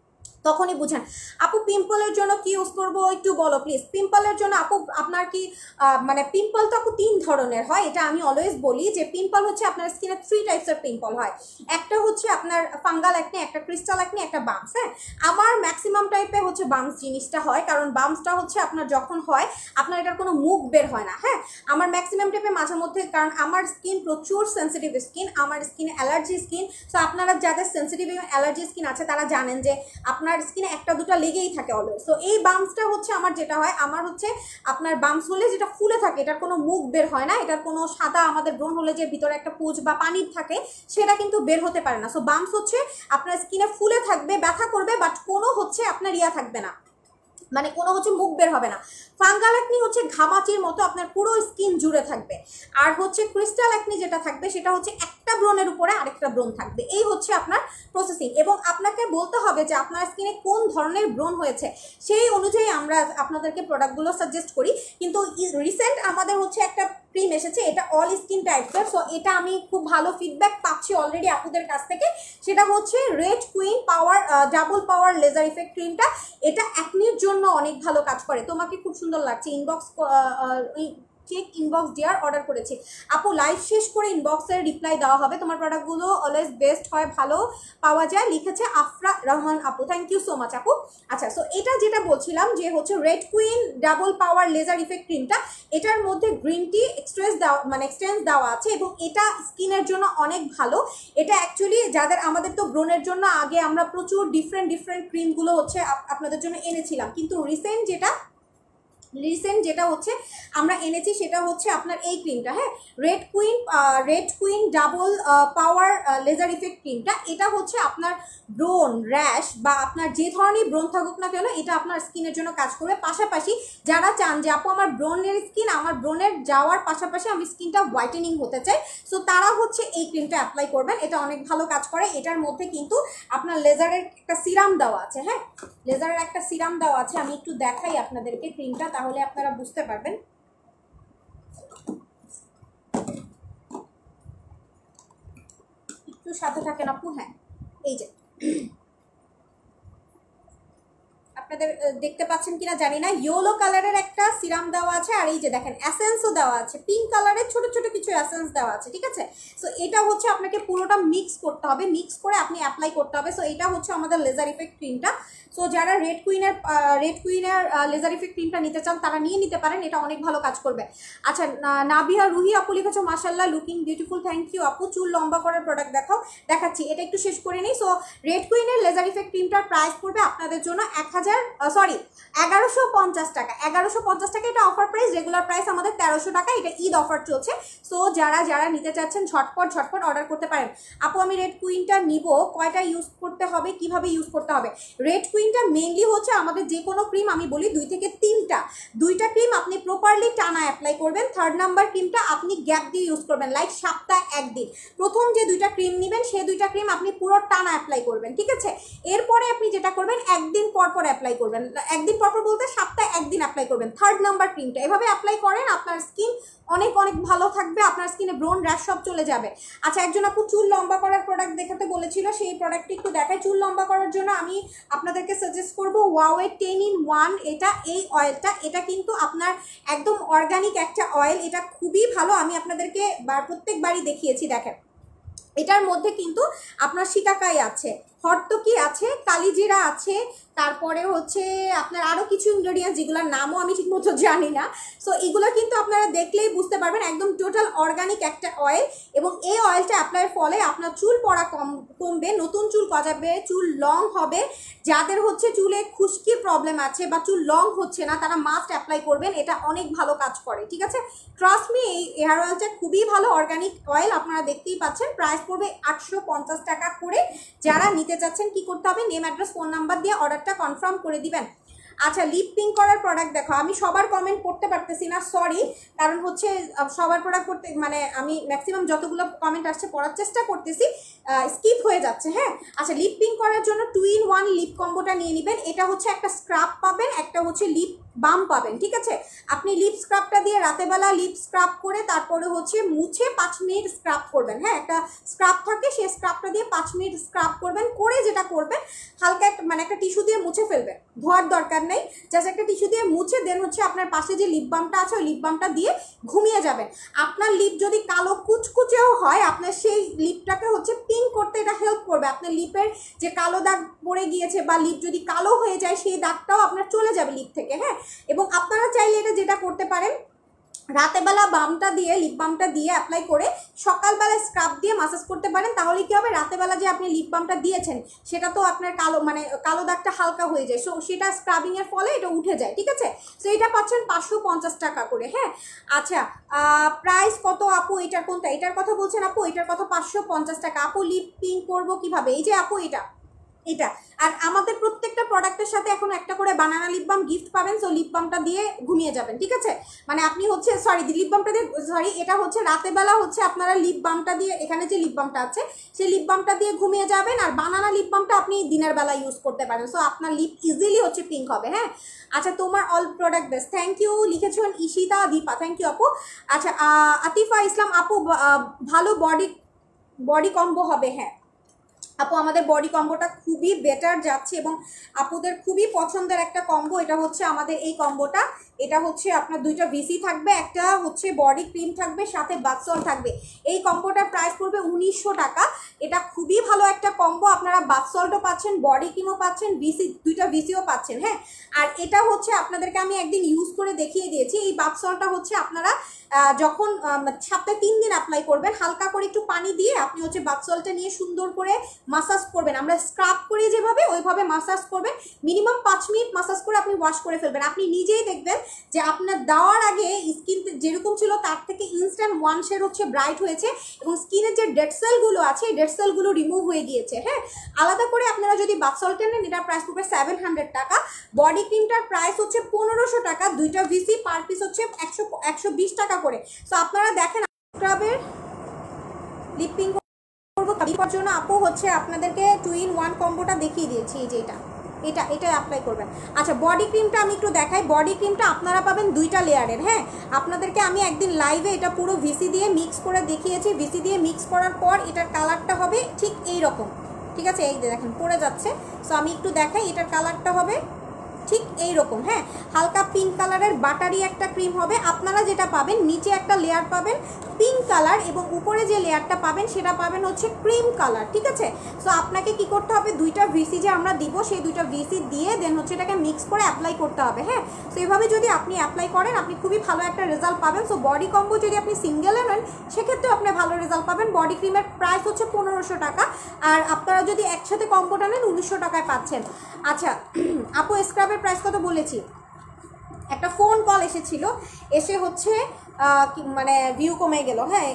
তখনই বুঝেন। আপু পিম্পলের জন্য কি ইউজ করবো একটু বলো প্লিজ। পিম্পলের জন্য আপু আপনার কি মানে পিম্পল তো আপু 3 ধরনের হয়। এটা আমি অলওয়েজ বলি যে পিম্পল হচ্ছে আপনার স্কিনে 3 টাইপসের পিম্পল হয়। একটা হচ্ছে আপনার ফাঙ্গাল অ্যাকনে, একটা ক্রিস্টাল অ্যাকনে, একটা বাম্পস। হ্যাঁ, আমার ম্যাক্সিমাম টাইপে হচ্ছে বাম্পস জিনিসটা হয়, কারণ বাম্পসটা হচ্ছে আপনার যখন হয় আপনার এটার কোনো মুখ বের হয় না। হ্যাঁ, আমার ম্যাক্সিমাম টাইপে মাঝে মধ্যে, কারণ আমার স্কিন প্রচুর সেন্সিটিভ স্কিন, আমার স্কিন অ্যালার্জি স্কিন। সো আপনারা যাদের সেন্সিটিভ এবং অ্যালার্জি স্কিন আছে তারা জানেন যে আপনার স্কিনে একটা দুটো লেগেই থাকে অলওয়েজ। সো এই বাম্পসটা হচ্ছে আমার যেটা হয়, আমার হচ্ছে আপনার বাম্পস হলে যেটা ফুলে থাকে, এটার কোনো মুখ বের হয় না, এটার কোনো সাদা আমাদের ব্রণ হলে যে ভিতরে একটা পুঁজ বা পানির থাকে সেটা কিন্তু বের হতে পারে না। সো বাম্পস হচ্ছে আপনার স্কিনে ফুলে থাকবে, ব্যথা করবে, বাট কোনো হচ্ছে আপনার ইয়া থাকবে না, মানে কোনো হচ্ছে মুখ বের হবে না। ফাঙ্গাল অ্যাকনি হচ্ছে ঘামাচির মতো আপনার পুরো স্কিন জুড়ে থাকবে। আর হচ্ছে ক্রিস্টাল অ্যাকনি যেটা থাকবে সেটা হচ্ছে একটা ব্রণের উপরে আরেকটা ব্রণ থাকবে। এই হচ্ছে আপনার প্রসেসিং, এবং আপনাকে বলতে হবে যে আপনার স্কিনে কোন ধরনের ব্রণ হয়েছে, সেই অনুযায়ী আমরা আপনাদেরকে প্রোডাক্টগুলো সাজেস্ট করি। কিন্তু রিসেন্ট আমাদের হচ্ছে একটা ক্রিম এসেছে, এটা অল স্কিন টাইপসের। সো এটা আমি খুব ভালো ফিডব্যাক পাচ্ছি অলরেডি আপনাদের কাছ থেকে। সেটা হচ্ছে Red Queen power double power laser effect ক্রিমটা। এটা অ্যাকনির জন্য অনেক ভালো কাজ করে। তোমাকে খুব সুন্দর লাগছে, ইনবক্স চেক ইনবক্স দেওয়ার অর্ডার করেছি আপু। লাইভ শেষ করে ইনবক্সের রিপ্লাই দেওয়া হবে। তোমার প্রোডাক্টগুলো অলওয়েজ বেস্ট হয়, ভালো পাওয়া যায়, লিখেছে আফরা রহমান আপু। থ্যাংক ইউ সো মাচ আপু। আচ্ছা, সো এটা যেটা বলছিলাম যে হচ্ছে Red Queen double power laser effect ক্রিমটা, এটার মধ্যে গ্রিন টি এক্সট্রেন্স দেওয়া আছে, এবং এটা স্কিনের জন্য অনেক ভালো। এটা অ্যাকচুয়ালি যাদের আমাদের তো ব্রণের জন্য আগে আমরা প্রচুর ডিফারেন্ট ক্রিমগুলো হচ্ছে আপনাদের জন্য এনেছিলাম, কিন্তু রিসেন্ট যেটা হচ্ছে আমরা এনেছি সেটা হচ্ছে আপনার এই ক্রিমটা। হ্যাঁ, Red Queen double power laser effect ক্রিমটা। এটা হচ্ছে আপনার ব্রণ, র্যাশ বা আপনার যে ধরনের ব্রণ থাকুক না কেন, এটা আপনার স্কিনের জন্য কাজ করবে। পাশাপাশি যারা চান যে আপু আমার ব্রণের স্কিন, আমার ব্রণের যাওয়ার পাশাপাশি আমি স্কিনটা হোয়াইটেনিং হতে চাই, সো তারা হচ্ছে এই ক্রিমটা অ্যাপ্লাই করবেন। এটা অনেক ভালো কাজ করে। এটার মধ্যে কিন্তু আপনার লেজারের একটা সিরাম দেওয়া আছে। হ্যাঁ, লেজারের একটা সিরাম দেওয়া আছে, আমি একটু দেখাই আপনাদেরকে ক্রিমটা, তাহলে আপনারা বুঝতে পারবেন। একটু একটু সাথে থাকেন আপু। হ্যাঁ, এই যে আপনাদের দেখতে পাচ্ছেন কিনা জানি না, ইয়েলো কালারের একটা সিরাম দেওয়া আছে, আর এই যে দেখেন এসেন্সও দেওয়া আছে, পিঙ্ক কালারের ছোট ছোট কিছু এসেন্স দেওয়া আছে, ঠিক আছে। সো এটা হচ্ছে আপনাকে পুরোটা মিক্স করতে হবে, মিক্স করে আপনি অ্যাপ্লাই করতে হবে। সো এটা হচ্ছে আমাদের লেজার ইফেক্ট ক্রিমটা। সো যারা রেড কুইনের লেজার ইফেক্ট ক্রিমটা নিতে চান তারা নিয়ে নিতে পারেন, এটা অনেক ভালো কাজ করবে। আচ্ছা, নাবিহা রুহি আপু লিখেছো মাশাআল্লাহ লুকিং বিউটিফুল, থ্যাংক ইউ আপু। চুল লম্বা করার প্রোডাক্ট দেখাচ্ছি, এটা একটু শেষ করে নিই। সো রেড কুইনের লেজার ইফেক্ট ক্রিমটার প্রাইস পড়বে আপনাদের জন্য 1150 টাকা। 1150 টাকা এটা অফার প্রাইস, রেগুলার প্রাইস আমাদের 1300 টাকা, এটা ঈদ অফার চলছে। সো যারা নিতে চাচ্ছেন ঝটপট অর্ডার করতে পারেন। আপু আমি রেড কুইনটা নিব, কয়টা ইউজ করতে হবে, কিভাবে ইউজ করতে হবে? রেড কুইনটা মেইনলি হচ্ছে আমাদের যে কোনো ক্রিম আমি বলি 2 থেকে 3টা, 2টা ক্রিম আপনি প্রপারলি টানা অ্যাপ্লাই করবেন। 3rd নাম্বার ক্রিমটা আপনি গ্যাপ দিয়ে ইউজ করবেন, লাইক সপ্তাহে একদিন। প্রথম যে 2টা ক্রিম নেবেন সেই 2টা ক্রিম আপনি পুরো টানা অ্যাপ্লাই করবেন, ঠিক আছে। এরপরে আপনি যেটা করবেন একদিন পর অ্যাপ্লাই করবেন, একদিন পর বলতে সপ্তাহে একদিন অ্যাপ্লাই করবেন 3rd নাম্বার ক্রিমটা। এভাবে অ্যাপ্লাই করেন, আপনার স্কিন অনেক ভালো থাকবে, আপনার স্কিনে ব্রন র্যাশ সব চলে যাবে। আচ্ছা, একজন আপু চুল লম্বা করার প্রোডাক্ট দেখাতে বলেছিল, সেই প্রোডাক্টটি একটু দেখায়। চুল লম্বা করার জন্য আমি আপনাদেরকে সাজেস্ট করবো ওয়াওয়ে 10 in 1, এই অয়েলটা। এটা কিন্তু আপনার একদম অর্গানিক একটা অয়েল, এটা খুবই ভালো। আমি আপনাদেরকে প্রত্যেকবারই দেখিয়েছি, দেখেন এটার মধ্যে কিন্তু আপনার শিকাকাই আছে, হরতকি আছে, কালিজিরা আছে, তারপরে হচ্ছে আপনার আরও কিছু ইনগ্রেডিয়েন্টস যেগুলোর নামও আমি ঠিকমতো জানি না। সো এগুলো কিন্তু আপনারা দেখলেই বুঝতে পারবেন, একদম টোটাল অর্গানিক একটা অয়েল। এবং এই অয়েলটা অ্যাপ্লাইয়ের ফলে আপনার চুল পড়া কমবে, নতুন চুল গজাবে, চুল লং হবে। যাদের হচ্ছে চুলে খুশকির প্রবলেম আছে বা চুল লং হচ্ছে না তারা মাস্ট অ্যাপ্লাই করবেন, এটা অনেক ভালো কাজ করে, ঠিক আছে। ট্রাস্ট মি, এই হেয়ার অয়েলটা খুবই ভালো অর্গানিক অয়েল, আপনারা দেখতেই পাচ্ছেন। প্রাইস পড়বে 850 টাকা করে। যারা নিতে চাচ্ছেন কি করতে হবে, নেম অ্যাড্রেস ফোন নাম্বার দিয়ে অর্ডারটা কনফার্ম করে দিবেন। আচ্ছা, লিপ পিঙ্ক করার প্রোডাক্ট দেখো, আমি সবার কমেন্ট পড়তে পারতেছি না, সরি, কারণ হচ্ছে সবার প্রোডাক্ট করতে মানে আমি ম্যাক্সিমাম যতগুলো কমেন্ট আসছে পড়ার চেষ্টা করতেছি, স্কিপ হয়ে যাচ্ছে। হ্যাঁ, আচ্ছা, লিপ পিঙ্ক করার জন্য 2 in 1 লিপ কম্বোটা নিয়ে নেবেন। এটা হচ্ছে একটা স্ক্রাব পাবেন, একটা হচ্ছে লিপ বাম পাবেন, ঠিক আছে। আপনি লিপ স্ক্রাবটা দিয়ে রাতেবেলা লিপ স্ক্রাব করে তারপরে হচ্ছে মুছে 5 মিনিট স্ক্রাব করবেন। হ্যাঁ, একটা স্ক্রাব থাকে, সেই স্ক্রাবটা দিয়ে 5 মিনিট স্ক্রাব করবেন, করে যেটা করবেন হালকা একটা টিস্যু দিয়ে মুছে ফেলবেন, ধোয়ার দরকার নেই, জাস্ট একটা টিস্যু দিয়ে মুছে দেন হচ্ছে আপনার পাশে যে লিপ বামটা আছে ওই লিপ বামটা দিয়ে ঘুমিয়ে যাবেন। আপনার লিপ যদি কালো কুচকুচেও হয়, আপনার সেই লিপটাকে হচ্ছে পিঙ্ক করতে এটা হেল্প করবে। আপনার লিপের যে কালো দাগ পড়ে গিয়েছে বা লিপ যদি কালো হয়ে যায় সেই দাগটাও আপনার চলে যাবে লিপ থেকে। হ্যাঁ, এবং আপনারা চাইলে এটা যেটা করতে পারেন, রাতেবেলা বামটা দিয়ে লিপ বামটা দিয়ে অ্যাপ্লাই করে সকালবেলা স্ক্রাব দিয়ে মাসাজ করতে পারেন। তাহলে কি হবে, রাতেবেলা যে আপনি লিপ বামটা দিয়েছেন সেটা তো আপনার কালো দাগটা হালকা হয়ে যায়, সো সেটা স্ক্রাবিংয়ের ফলে এটা উঠে যায়, ঠিক আছে। সো এটা পাচ্ছেন 550 টাকা করে। হ্যাঁ, আচ্ছা, প্রাইস কত আপু, এটার কোনটা, এটার কথা বলছেন আপু? এটার কথা 550 টাকা। আপু লিপ পিঙ্ক করবো কিভাবে? এই যে আপু এটা। আর আমাদের প্রত্যেকটা প্রোডাক্টের সাথে এখন একটা করে বানানা লিপ বাম গিফট পাবেন। সো লিপ বামটা দিয়ে ঘুমিয়ে যাবেন, ঠিক আছে। মানে আপনি হচ্ছে লিপ বামটা দিয়ে এটা হচ্ছে রাতেবেলা হচ্ছে আপনারা লিপ বামটা দিয়ে, এখানে যে লিপ বামটা আছে সেই লিপ বামটা দিয়ে ঘুমিয়ে যাবেন, আর বানানা লিপ বামটা আপনি দিনের বেলা ইউজ করতে পারেন। সো আপনার লিপ ইজিলি হচ্ছে পিঙ্ক হবে। হ্যাঁ, আচ্ছা, তোমার all product best, thank you লিখেছেন ঈশিতা দীপা, থ্যাংক ইউ আপু। আচ্ছা, আতিফা ইসলাম আপু, ভালো বডি কম্বো হবে। হ্যাঁ আপু, আমাদের বডি কম্বোটা খুবই বেটার যাচ্ছে এবং আপুদের খুবই পছন্দের একটা কম্বো। এটা হচ্ছে আমাদের এই কম্বোটা, এটা হচ্ছে আপনার 2টা ভিসি থাকবে, একটা হচ্ছে বডি ক্রিম থাকবে, সাথে বাথ সল্ট থাকবে। এই কম্বোটার প্রাইস পড়বে 1900 টাকা। এটা খুবই ভালো একটা কম্বো, আপনারা বাথ সল্টও পাচ্ছেন, বডি ক্রিমও পাচ্ছেন, 2টা ভিসিও পাচ্ছেন। হ্যাঁ, আর এটা হচ্ছে আপনাদেরকে আমি একদিন ইউজ করে দেখিয়ে দিয়েছি। এই বাথ সল্টটা হচ্ছে আপনারা যখন সপ্তাহে 3 দিন অ্যাপ্লাই করবেন, হালকা করে একটু পানি দিয়ে আপনি হচ্ছে বাথ সল্টটা নিয়ে সুন্দর করে মাসাজ করবেন। আমরা স্ক্রাব করি যেভাবে ওইভাবে মাসাজ করবেন, মিনিমাম 5 মিনিট মাসাজ করে আপনি ওয়াশ করে ফেলবেন। আপনি নিজেই দেখবেন যে আপনার দেওয়ার আগে স্কিন যেরকম ছিল তার থেকে ইনস্ট্যান্ট 1 শেড হচ্ছে ব্রাইট হয়েছে এবং স্কিনের যে ডেড সেলগুলো আছে এই ডেড সেলগুলো রিমুভ হয়ে গিয়েছে। হ্যাঁ, আলাদা করে আপনারা যদি বাথ সল্ট নেন এটার প্রাইস পড়বে 700 টাকা। বডি ক্রিমটার প্রাইস হচ্ছে 1500 টাকা, 2টা ভিসি পার পিস হচ্ছে 120 টাকা করে। সো আপনারা দেখেন, স্ক্রাবের লিপ পিঙ্ক করবো জন্য আপু হচ্ছে আপনাদেরকে 2 in 1 কম্বোটা দেখিয়ে দিয়েছি। এই যে এটা এটা এটা অ্যাপ্লাই করবেন। আচ্ছা বডি ক্রিমটা আমি একটু দেখাই। বডি ক্রিমটা আপনারা পাবেন 2টা লেয়ারের। হ্যাঁ, আপনাদেরকে আমি একদিন লাইভে এটা পুরো ভিসি দিয়ে মিক্স করে দেখিয়েছি। ভিসি দিয়ে মিক্স করার পর এটার কালারটা হবে ঠিক এই রকম, ঠিক আছে? এই দেখেন পড়ে যাচ্ছে। সো আমি একটু দেখাই, এটার কালারটা হবে ঠিক এই রকম। হ্যাঁ, হালকা পিঙ্ক কালারের বাটারি একটা ক্রিম হবে। আপনারা যেটা পাবেন নিচে একটা লেয়ার পাবেন পিঙ্ক কালার এবং উপরে যে লেয়ারটা পাবেন সেটা পাবেন হচ্ছে ক্রিম কালার, ঠিক আছে? সো আপনাকে কি করতে হবে, 2টা ভিসি যে আমরা দিব সেই 2টা ভিসি দিয়ে দেন হচ্ছে এটাকে মিক্স করে অ্যাপ্লাই করতে হবে। হ্যাঁ, সো এভাবে যদি আপনি অ্যাপ্লাই করেন আপনি খুবই ভালো একটা রেজাল্ট পাবেন। সো বডি কম্বো যদি আপনি সিঙ্গেলে নেন সেক্ষেত্রেও আপনি ভালো রেজাল্ট পাবেন। বডি ক্রিমের প্রাইস হচ্ছে 1500 টাকা, আর আপনারা যদি একসাথে কম্বোটা নেন 1900 টাকায় পাচ্ছেন। আচ্ছা আপু স্ক্রাবের প্রাইস কত বলেছি? একটা ফোন কল এসেছিল, এসে হচ্ছে মানে ভিউ কমে গেল। হ্যাঁ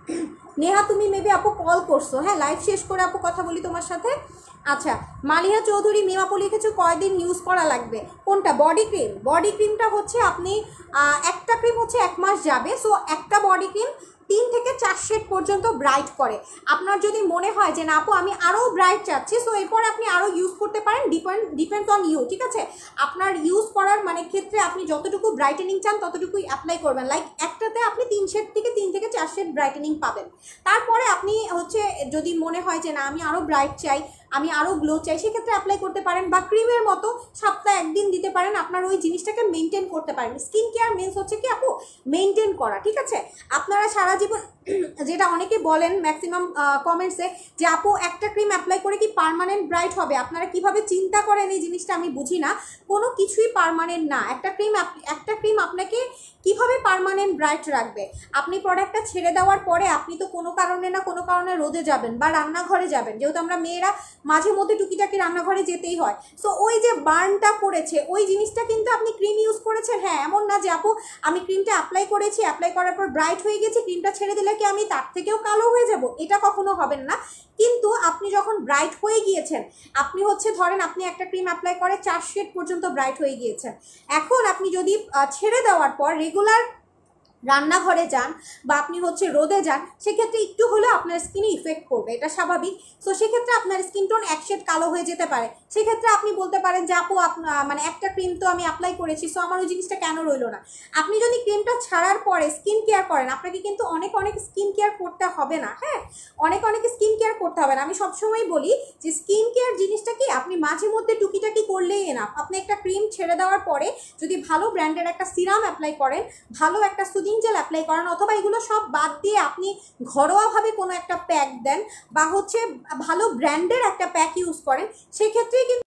নেহা তুমি মেবি আপু কল করছো। হ্যাঁ, লাইভ শেষ করে আপু কথা বলি তোমার সাথে। আচ্ছা মালিহা চৌধুরী মিম আপু লিখেছো কয়দিন ইউজ করা লাগবে? কোনটা? Body cream. বডি ক্রিমটা হচ্ছে আপনি একটা ক্রিম হচ্ছে 1 মাস যাবে। সো একটা বডি ক্রিম 3 থেকে 4 শেড পর্যন্ত ব্রাইট করে। আপনার যদি মনে হয় যে না আপু আমি আরও ব্রাইট চাচ্ছি, সো এরপর আপনি আরও ইউজ করতে পারেন। ডিপেন্ডস অন ইউ, ঠিক আছে? আপনার ইউজ করার মানে ক্ষেত্রে আপনি যতটুকু ব্রাইটেনিং চান ততটুকুই অ্যাপ্লাই করবেন। লাইক একটাতে আপনি 3 শেড থেকে 3 থেকে 4 শেড ব্রাইটেনিং পাবেন। তারপরে আপনি হচ্ছে যদি মনে হয় যে না আমি আরও ব্রাইট চাই, আমি আরও গ্লো চাই, সেক্ষেত্রে অ্যাপ্লাই করতে পারেন। বা ক্রিমের মতো সপ্তাহে 1 দিন দিতে পারেন, আপনার ওই জিনিসটাকে মেনটেন করতে পারেন। স্কিন কেয়ার মিন্স হচ্ছে কি আপু মেনটেন করা, ঠিক আছে? আপনারা সারা জীবন যেটা অনেকে বলেন ম্যাক্সিমাম কমেন্টসে যে আপু একটা ক্রিম অ্যাপ্লাই করে কি পার্মানেন্ট ব্রাইট হবে? আপনারা কিভাবে চিন্তা করেন এই জিনিসটা আমি বুঝি না। কোনো কিছুই পার্মানেন্ট না। একটা ক্রিম আপনাকে কিভাবে পার্মানেন্ট ব্রাইট রাখবে? আপনি প্রোডাক্টটা ছেড়ে দেওয়ার পরে আপনি তো কোনো কারণে না কোনো কারণে রোদে যাবেন বা রান্নাঘরে যাবেন, যেহেতু আমরা মেয়েরা মাঝে মধ্যে টুকিটাকি রান্নাঘরে যেতেই হয়। সো ওই যে বার্নটা পড়েছে ওই জিনিসটা কিন্তু আপনি ক্রিম ইউজ করেছেন। হ্যাঁ, এমন না যে আপু আমি ক্রিমটা অ্যাপ্লাই করেছি, অ্যাপ্লাই করার পর ব্রাইট হয়ে গেছি, ক্রিমটা ছেড়ে দিলে কি আমি তার থেকেও কালো হয়ে যাব? এটা কখনো হবেন না। কিন্তু আপনি যখন ব্রাইট হয়ে গিয়েছেন, আপনি হচ্ছে ধরেন আপনি একটা ক্রিম অ্যাপ্লাই করে 4 শেড পর্যন্ত ব্রাইট হয়ে গিয়েছেন। এখন আপনি যদি ছেড়ে দেওয়ার পর রেগুলার রান্নাঘরে যান বা আপনি হচ্ছে রোদে যান, সেক্ষেত্রে একটু হলেও আপনার স্কিনে ইফেক্ট করবে, এটা স্বাভাবিক। সো সেক্ষেত্রে আপনার স্কিন টোন 1 শেড কালো হয়ে যেতে পারে। সেক্ষেত্রে আপনি বলতে পারেন যে আপু মানে একটা ক্রিম তো আমি অ্যাপ্লাই করেছি, সো আমার ওই জিনিসটা কেন রইলো না? আপনি যদি ক্রিমটা ছাড়ার পরে স্কিন কেয়ার করেন, আপনাকে কিন্তু অনেক স্কিন কেয়ার করতে হবে না। হ্যাঁ, অনেক স্কিন কেয়ার করতে হবে না। আমি সবসময় বলি যে স্কিন কেয়ার জিনিসটা কি আপনি মাঝে মধ্যে টুকিটাকি করলেই এনাফ। আপনি একটা ক্রিম ছেড়ে দেওয়ার পরে যদি ভালো ব্র্যান্ডের একটা সিরাম অ্যাপ্লাই করেন, ভালো একটা সুদিং জেল অ্যাপ্লাই করেন, অথবা এগুলো সব বাদ দিয়ে আপনি ঘরোয়াভাবে কোনো একটা প্যাক দেন বা হচ্ছে ভালো ব্র্যান্ডের একটা প্যাক ইউজ করেন, সেক্ষেত্রে কিন্তু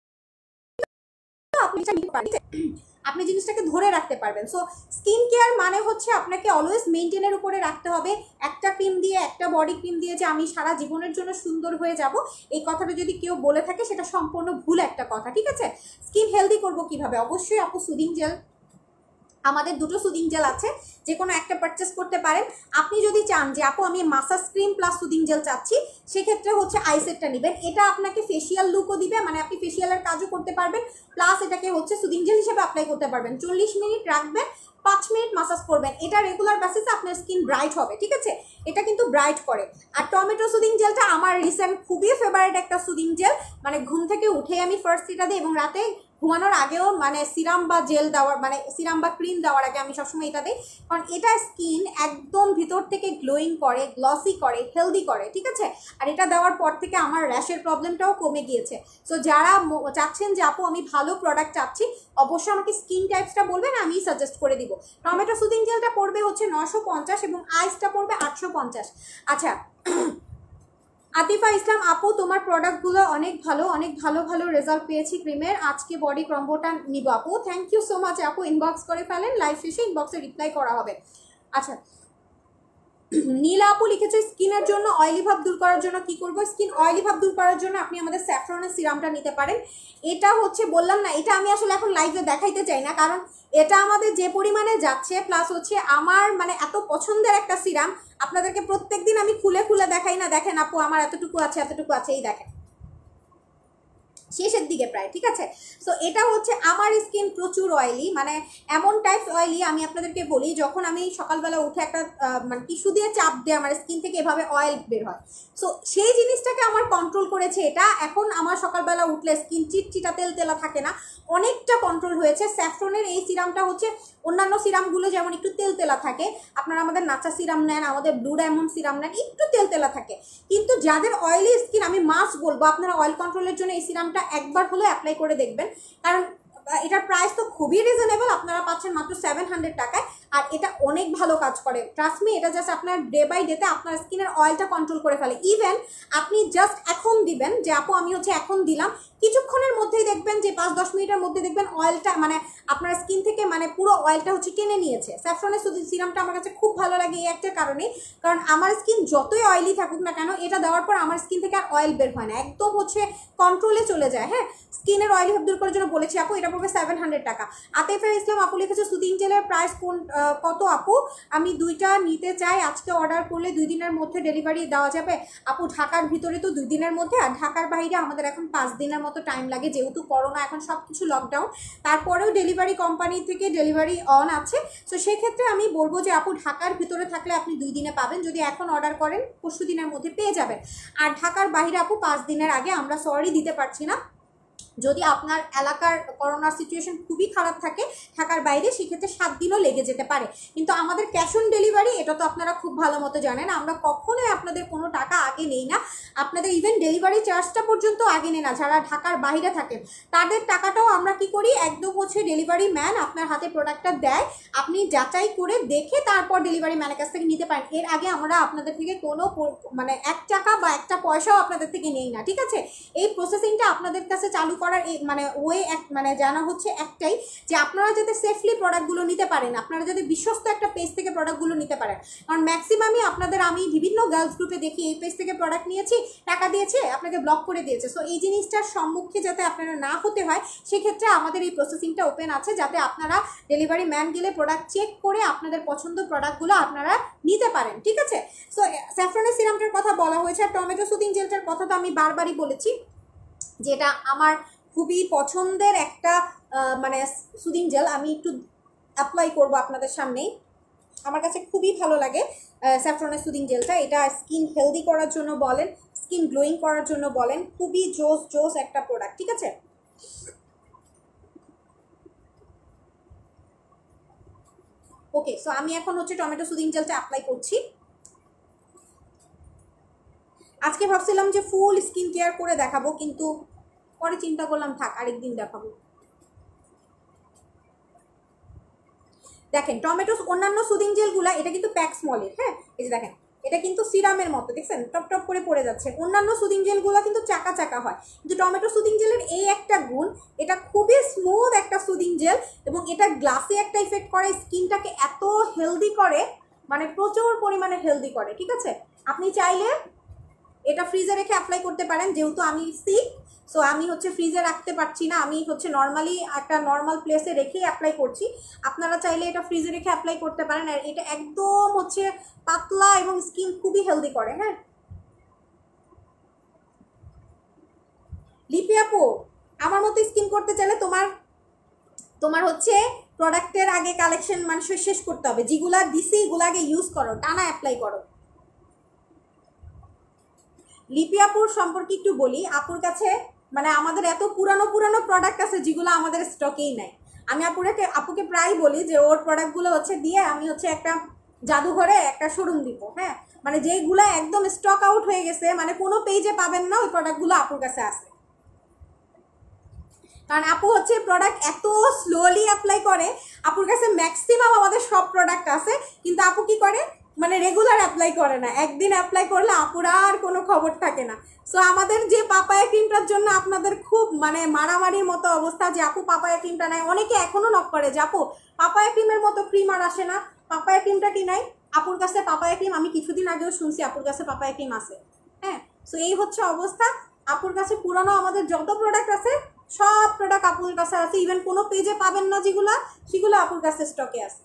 আপনি জিনিসটাকে ধরে রাখতে পারবেন। সো স্কিন কেয়ার মানে হচ্ছে আপনাকে অলওয়েজ মেনটেনের উপরে রাখতে হবে। একটা ক্রিম দিয়ে, একটা বডি ক্রিম দিয়ে যে আমি সারা জীবনের জন্য সুন্দর হয়ে যাব, এই কথাটা যদি কেউ বলে থাকে সেটা সম্পূর্ণ ভুল একটা কথা, ঠিক আছে? স্কিন হেলদি করব কিভাবে? অবশ্যই আপু সুদিং জেল, আমাদের 2টো সুদিং জেল আছে, যে কোনো একটা পারচেস করতে পারেন। আপনি যদি চান যে আপু আমি massage cream plus soothing gel চাচ্ছি, সেক্ষেত্রে হচ্ছে আইসেটটা নেবেন। এটা আপনাকে ফেসিয়াল লুকও দিবে, মানে আপনি ফেসিয়ালের কাজও করতে পারবেন, প্লাস এটাকে হচ্ছে সুদিং জেল হিসেবে অ্যাপ্লাই করতে পারবেন। 40 মিনিট রাখবেন, 5 মিনিট মাসাজ করবেন। এটা রেগুলার বেসিসে আপনার স্কিন ব্রাইট হবে, ঠিক আছে? এটা কিন্তু ব্রাইট করে। আর টমেটো সুদিং জেলটা আমার রিসেন্ট খুবই ফেভারিট একটা সুদিং জেল, মানে ঘুম থেকে উঠে আমি ফার্স্ট এটা দিই এবং রাতে ঘুমানোর আগেও মানে সিরাম বা জেল দেওয়ার, মানে সিরাম বা ক্রিম দেওয়ার আগে আমি সবসময় এটা দিই, কারণ এটা স্কিন একদম ভিতর থেকে গ্লোয়িং করে, গ্লসি করে, হেলদি করে, ঠিক আছে? আর এটা দেওয়ার পর থেকে আমার র্যাশের প্রবলেমটাও কমে গিয়েছে। সো যারা চাচ্ছেন যে আপু আমি ভালো প্রোডাক্ট চাচ্ছি, অবশ্যই আমাকে স্কিন টাইপসটা বলবেন, আমি সাজেস্ট করে দিব। টমেটো সুদিং জেলটা পড়বে হচ্ছে 950 এবং আইসটা পড়বে 850। আচ্ছা আতিফা ইসলাম আপু তোমার প্রোডাক্টগুলো অনেক ভালো রেজাল্ট পেয়েছি ক্রিমের, আজকে বডি কম্বোটা নিব আপু। থ্যাংক ইউ সো মাচ আপু, ইনবক্স করে ফেলেন, লাইভ শেষে ইনবক্সে রিপ্লাই করা হবে। আচ্ছা নীলা আপু লিখেছে স্কিনের জন্য অয়েলি ভাব দূর করার জন্য কি করব? স্কিন অয়েলি ভাব দূর করার জন্য আপনি আমাদের স্যাফরনের সিরামটা নিতে পারেন। এটা হচ্ছে বললাম না, এটা আমি আসলে এখন লাইভে দেখাইতে চাই না, কারণ এটা আমাদের যে পরিমাণে যাচ্ছে, প্লাস হচ্ছে আমার মানে এত পছন্দের একটা সিরাম, আপনাদেরকে প্রত্যেকদিন আমি খুলে খুলে দেখাই না। দেখেন আপু আমার এতটুকু আছে, এই দেখেন শেষের দিকে প্রায়, ঠিক আছে। সো এটা হচ্ছে আমার স্কিন প্রচুর অয়েলি, মানে এমন টাইপস অয়েলি, আমি আপনাদেরকে বলি যখন আমি সকালবেলা উঠে একটা মানে টিস্যু দিয়ে চাপ দিয়ে আমার স্কিন থেকে এভাবে অয়েল বের হয়, সো সেই জিনিসটাকে আমার কন্ট্রোল করেছে এটা। এখন আমার সকালবেলা উঠলে স্কিন চিটচিটা তেলতেলা থাকে না, অনেকটা কন্ট্রোল হয়েছে। স্যাফরনের এই সিরামটা হচ্ছে অন্যান্য সিরামগুলো যেমন একটু তেলতেলা থাকে, আপনারা আমাদের নাচা সিরাম নেন, আমাদের ব্লু ডায়মন্ড সিরাম নেন, একটু তেলতেলা থাকে, কিন্তু যাদের অয়েলি স্কিন আমি মাস্ট বলবো আপনারা অয়েল কন্ট্রোলের জন্য এই সিরামটা একবার হলেও অ্যাপ্লাই করে দেখবেন, কারণ এটার প্রাইস তো খুবই রিজনেবল, আপনারা পাচ্ছেন মাত্র 700 টাকায়, আর এটা অনেক ভালো কাজ করে। ট্রাস্ট মি, এটা জাস্ট আপনার ডে বাই ডেতে আপনার স্কিনের অয়েলটা কন্ট্রোল করে ফেলে। ইভেন আপনি জাস্ট এখন দিবেন যে আপু আমি হচ্ছে এখন দিলাম, কিছুক্ষণের মধ্যেই দেখবেন যে 5-10 মিনিটের মধ্যে দেখবেন অয়েলটা মানে আপনার স্কিন থেকে মানে পুরো অয়েলটা হচ্ছে টেনে নিয়েছে। স্যাফরনের সিরামটা আমার কাছে খুব ভালো লাগে এই একটা কারণে, কারণ আমার স্কিন যতই অয়েলি থাকুক না কেন এটা দেওয়ার পর আমার স্কিন থেকে আর অয়েল বের হয় না, একদম হচ্ছে কন্ট্রোলে চলে যায়। হ্যাঁ, স্কিনের অয়েলি ভাব দূর করার জন্য বলেছি আপু, এটা পড়বে 700 টাকা। আতিফা ইসলাম আপু লিখেছে সুদিং জেলের প্রাইস কত আপু, আমি 2টা নিতে চাই, আজকে অর্ডার করলে 2 দিনের মধ্যে ডেলিভারি দেওয়া যাবে আপু? ঢাকার ভিতরে তো 2 দিনের মধ্যে, আর ঢাকার বাইরে আমাদের এখন 5 দিনের মতো টাইম লাগে, যেহেতু করোনা এখন সব কিছু লকডাউন, তারপরেও ডেলিভারি কোম্পানি থেকে ডেলিভারি অন আছে। সো সেক্ষেত্রে আমি বলবো যে আপু ঢাকার ভিতরে থাকলে আপনি 2 দিনে পাবেন, যদি এখন অর্ডার করেন 25 দিনের মধ্যে পেয়ে যাবেন। আর ঢাকার বাইরে আপু 5 দিনের আগে আমরা সরি দিতে পারছি না, যদি আপনার এলাকার করোনার সিচুয়েশন খুবই খারাপ থাকে ঢাকার বাইরে, সেক্ষেত্রে 7 দিনও লেগে যেতে পারে। কিন্তু আমাদের ক্যাশ অন ডেলিভারি, এটা তো আপনারা খুব ভালো মতো জানেন, আমরা কখনোই আপনাদের কোনো টাকা আগে নেই না, আপনাদের ইভেন ডেলিভারি চার্জটা পর্যন্ত আগে নেই না। যারা ঢাকার বাইরে থাকেন তাদের টাকাটাও আমরা কি করি, একদম হচ্ছে ডেলিভারি ম্যান আপনার হাতে প্রোডাক্টটা দেয়, আপনি যাচাই করে দেখে তারপর ডেলিভারি ম্যানের কাছ থেকে নিতে পারেন। এর আগে আমরা আপনাদের থেকে কোনো মানে 1 টাকা বা একটা পয়সাও আপনাদের থেকে নেই না, ঠিক আছে। এই প্রসেসিংটা আপনাদের কাছে চালু করার মানে ওয়ে মানে জানা হচ্ছে একটাই, যে আপনারা যাতে সেফলি প্রোডাক্টগুলো নিতে পারেন, আপনারা যাতে বিশ্বস্ত একটা পেজ থেকে প্রোডাক্টগুলো নিতে পারেন। কারণ ম্যাক্সিমামই আপনাদের আমি বিভিন্ন গার্লস গ্রুপে দেখি এই পেজ থেকে প্রোডাক্ট নিয়েছি, টাকা দিয়েছে, আপনাকে ব্লক করে দিয়েছে। সো এই জিনিসটার সম্মুখে যাতে আপনারা না হতে হয় সেক্ষেত্রে আমাদের এই প্রসেসিংটা ওপেন আছে, যাতে আপনারা ডেলিভারি ম্যান গেলে প্রোডাক্ট চেক করে আপনাদের পছন্দ প্রোডাক্টগুলো আপনারা নিতে পারেন, ঠিক আছে। সো স্যাফরনের সিরামটার কথা বলা হয়েছে, আর টমেটো সুদিং জেলটার কথা তো আমি বারবারই বলেছি, যেটা আমার খুবই পছন্দের একটা মানে সুদিং জেল। আমি একটু অ্যাপ্লাই করব আপনাদের সামনেই, আমার কাছে খুবই ভালো লাগে স্যাফরনের সুদিং জেলটা। এটা স্কিন হেলদি করার জন্য বলেন, স্কিন গ্লোয়িং করার জন্য বলেন, খুবই জোস একটা প্রোডাক্ট, ঠিক আছে। ওকে, সো আমি এখন হচ্ছে টমেটো সুদিং জেলটা অ্যাপ্লাই করছি। আজকে ভাবছিলাম যে ফুল স্কিন কেয়ার করে দেখাবো, কিন্তু পরে চিন্তা করলাম থাক আরেকদিন দেখাবো। দেখেন টমেটো অন্যান্য সুদিং জেলগুলা, এটা কিন্তু প্যাক স্মলের, হ্যাঁ এই যে দেখেন এটা কিন্তু সিরামের মতো, দেখছেন টপ টপ করে পড়ে যাচ্ছে। অন্যান্য সুদিং জেলগুলো কিন্তু চাকা চাকা হয়, কিন্তু টমেটো সুদিং জেলের এই একটা গুণ, এটা খুবই স্মুথ একটা সুদিং জেল, এবং এটা গ্লাসে একটা ইফেক্ট করে, স্কিনটাকে এত হেলদি করে, মানে প্রচুর পরিমাণে হেলদি করে, ঠিক আছে। আপনি চাইলে এটা ফ্রিজে রেখে অ্যাপ্লাই করতে পারেন, যেহেতু আমি সিক, সো আমি হচ্ছে ফ্রিজে রাখতে পারছি না, আমি হচ্ছে নর্মালি একটা নর্মাল প্লেসে রেখেই অ্যাপ্লাই করছি। আপনারা চাইলে এটা ফ্রিজে রেখে অ্যাপ্লাই করতে পারেন, আর এটা একদম হচ্ছে পাতলা এবং স্কিন খুবই হেলদি করে। হ্যাঁ লিপি আপু, আমার মতো স্কিন করতে চাইলে তোমার হচ্ছে প্রোডাক্টের আগে কালেকশন মানে শেষ করতে হবে, যেগুলা দিছি এগুলো আগে ইউজ করো, টানা অ্যাপ্লাই করো। লিপি আপুর সম্পর্কে একটু বলি, আপুর কাছে মানে আমাদের এত পুরানো প্রোডাক্ট আছে যেগুলো আমাদের স্টকেই নাই। আমি আপুকে প্রায় বলি যে ওর প্রোডাক্টগুলো হচ্ছে দিয়ে আমি হচ্ছে একটা জাদুঘরে একটা শোরুম দিব। হ্যাঁ মানে যেইগুলো একদম স্টক আউট হয়ে গেছে, মানে কোনো পেজে পাবেন না, ওই প্রোডাক্টগুলো আপুর কাছে আছে। কারণ আপু হচ্ছে প্রোডাক্ট এত স্লোলি অ্যাপ্লাই করে, আপুর কাছে ম্যাক্সিমাম আমাদের সব প্রোডাক্ট আছে, কিন্তু আপু কি করে মানে রেগুলার অ্যাপ্লাই করে না, একদিন অ্যাপ্লাই করলে আপুর আর কোনো খবর থাকে না। সো আমাদের যে পাপায়া ক্রিমটার জন্য আপনাদের খুব মানে মারামারির মতো অবস্থা, যে আপু পাপায়া ক্রিমটা নাই, অনেকে এখনো নক করে যে আপু পাপায়া ক্রিমের মতো ক্রিম আর আসে না, পাপায়া ক্রিমটা কি নাই? আপুর কাছে পাপায়া ক্রিম, আমি কিছুদিন আগেও শুনছি আপুর কাছে পাপায়া ক্রিম আছে। হ্যাঁ সো এই হচ্ছে অবস্থা, আপুর কাছে পুরানো আমাদের যত প্রোডাক্ট আছে সব প্রোডাক্ট আপুর কাছে আছে, ইভেন কোনো পেজে পাবেন না সেগুলো আপুর কাছে স্টকে আছে।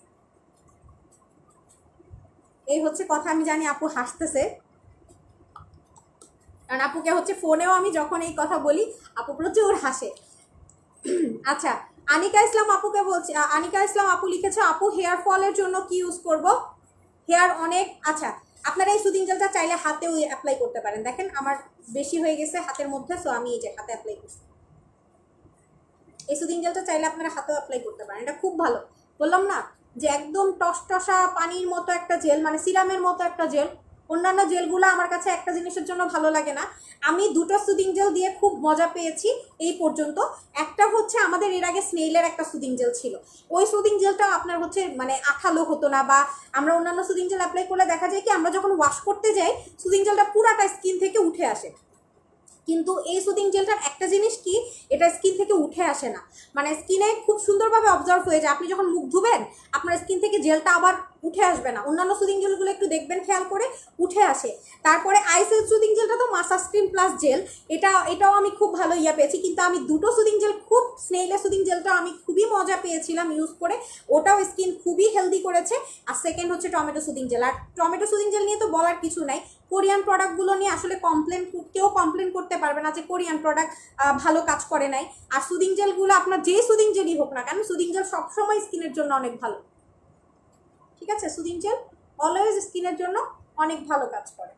এই হচ্ছে কথা। আমি জানি আপু হাসতেছে, কারণ আপুকে হচ্ছে ফোনেও আমি যখন এই কথা বলি আপু প্রচুর হাসে। আচ্ছা, আনিকা ইসলাম আপুকে বলছি, আনিকা ইসলাম আপু লিখেছে আপু হেয়ার ফলের জন্য কি ইউজ করব? হেয়ার অনেক, আচ্ছা আপনারা এই সুদিং জেলটা চাইলে হাতেও অ্যাপ্লাই করতে পারেন। দেখেন আমার বেশি হয়ে গেছে হাতের মধ্যে, সো আমি এই যে হাতে অ্যাপ্লাই করছি। এই সুদিং জেলটা চাইলে আপনারা হাতেও অ্যাপ্লাই করতে পারেন, এটা খুব ভালো। বললাম না যে একদম টসটসা পানির মতো একটা জেল, মানে সিরামের মতো একটা জেল। অন্যান্য জেলগুলো আমার কাছে একটা জিনিসের জন্য ভালো লাগে না, আমি দুটো সুদিং জেল দিয়ে খুব মজা পেয়েছি এই পর্যন্ত। একটা হচ্ছে আমাদের এর আগে স্নেইলের একটা সুদিং জেল ছিল, ওই সুদিং জেলটাও আপনার হচ্ছে মানে আঠালো হতো না, বা আমরা অন্যান্য সুদিং জেল অ্যাপ্লাই করলে দেখা যায় কি আমরা যখন ওয়াশ করতে যাই সুদিং জেলটা পুরাটা স্কিন থেকে উঠে আসে। কিন্তু এই সুদিং জেলটার একটা জিনিস কি, এটা স্কিন থেকে উঠে আসে না, মানে স্কিনে খুব সুন্দরভাবে অবজার্ভ হয়ে যায়। আপনি যখন মুখ ধুবেন আপনার স্কিন থেকে জেলটা আবার উঠে আসবে না। অন্যান্য সুদিং জেলগুলো একটু দেখবেন খেয়াল করে উঠে আসে। তারপরে আইসেল সুদিং জেলটা তো মাসাজ ক্রিম প্লাস জেল, এটাও আমি খুব ভালো পেয়েছি। কিন্তু আমি দুটো সুদিং জেল খুব, স্নেইলের সুদিং জেলটা আমি খুবই মজা পেয়েছিলাম ইউজ করে, ওটাও স্কিন খুবই হেলদি করেছে। আর সেকেন্ড হচ্ছে টমেটো সুদিং জেল। আর টমেটো সুদিং জেল নিয়ে তো বলার কিছু নাই, কোরিয়ান প্রোডাক্টগুলো নিয়ে আসলে কেউ কমপ্লেন করতে পারবে না যে কোরিয়ান প্রোডাক্ট ভালো কাজ করে নাই। আর সুদিং জেলগুলো আপনার যে সুদিং জেলই হোক না কেন, সুদিং জেল সবসময় স্কিনের জন্য অনেক ভালো, ঠিক আছে? সুদিং জেল অলওয়েজ স্কিনের জন্য অনেক ভালো কাজ করে।